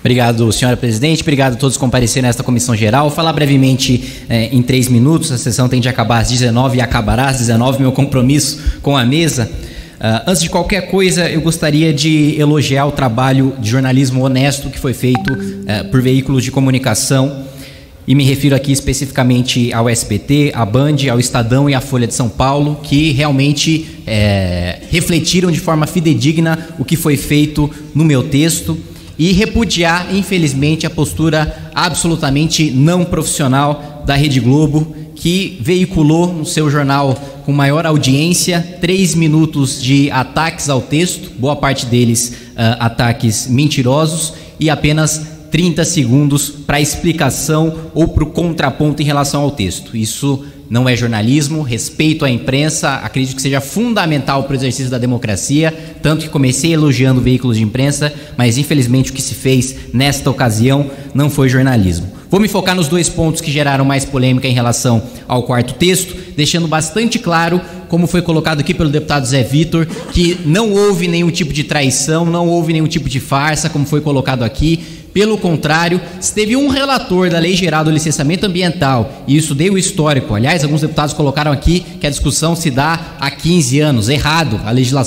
Obrigado, senhora presidente. Obrigado a todos que compareceram nesta comissão geral. Vou falar brevemente em 3 minutos. A sessão tem de acabar às 19 e acabará às 19, meu compromisso com a mesa. Antes de qualquer coisa, eu gostaria de elogiar o trabalho de jornalismo honesto que foi feito por veículos de comunicação, e me refiro aqui especificamente ao SBT, à Band, ao Estadão e à Folha de São Paulo, que realmente refletiram de forma fidedigna o que foi feito no meu texto, e repudiar, infelizmente, a postura absolutamente não profissional da Rede Globo, que veiculou no seu jornal com maior audiência 3 minutos de ataques ao texto, boa parte deles ataques mentirosos, e apenas 30 segundos para explicação ou para o contraponto em relação ao texto. Isso não é jornalismo. Respeito à imprensa, acredito que seja fundamental para o exercício da democracia, tanto que comecei elogiando veículos de imprensa, mas infelizmente o que se fez nesta ocasião não foi jornalismo. Vou me focar nos 2 pontos que geraram mais polêmica em relação ao quarto texto, deixando bastante claro, como foi colocado aqui pelo deputado Zé Vitor, que não houve nenhum tipo de traição, não houve nenhum tipo de farsa, como foi colocado aqui. Pelo contrário, se teve um relator da Lei Geral do Licenciamento Ambiental, e isso deu histórico. Aliás, alguns deputados colocaram aqui que a discussão se dá há 15 anos. Errado.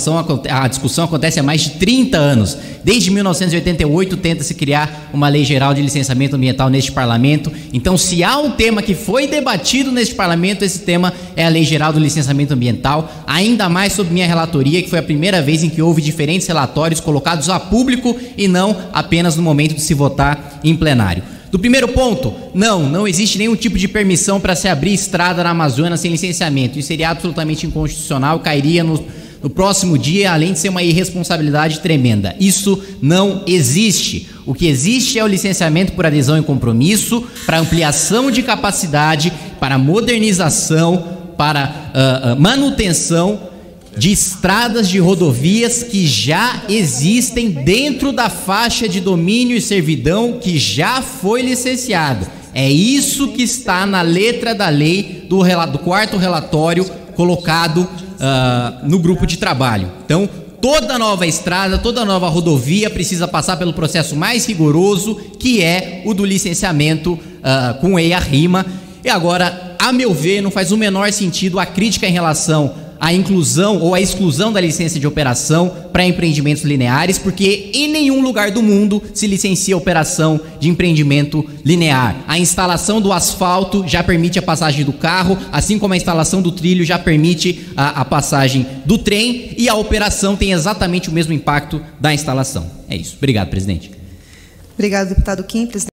A discussão acontece há mais de 30 anos. Desde 1988 tenta-se criar uma Lei Geral de Licenciamento Ambiental neste parlamento. Então, se há um tema que foi debatido neste parlamento, esse tema é a Lei Geral do Licenciamento Ambiental, ainda mais sob minha relatoria, que foi a primeira vez em que houve diferentes relatórios colocados a público e não apenas no momento de se votar em plenário. Do primeiro ponto, não existe nenhum tipo de permissão para se abrir estrada na Amazônia sem licenciamento. Isso seria absolutamente inconstitucional, cairia no próximo dia, além de ser uma irresponsabilidade tremenda. Isso não existe. O que existe é o licenciamento por adesão e compromisso, para ampliação de capacidade, para modernização, para manutenção de estradas de rodovias que já existem dentro da faixa de domínio e servidão que já foi licenciado. É isso que está na letra da lei do 4º relatório colocado no grupo de trabalho. Então, toda nova estrada, toda nova rodovia precisa passar pelo processo mais rigoroso, que é o do licenciamento com EIA-RIMA. E agora, a meu ver, não faz o menor sentido a crítica em relação a inclusão ou a exclusão da licença de operação para empreendimentos lineares, porque em nenhum lugar do mundo se licencia a operação de empreendimento linear. A instalação do asfalto já permite a passagem do carro, assim como a instalação do trilho já permite a passagem do trem, e a operação tem exatamente o mesmo impacto da instalação. É isso. Obrigado, presidente. Obrigado, deputado Kim.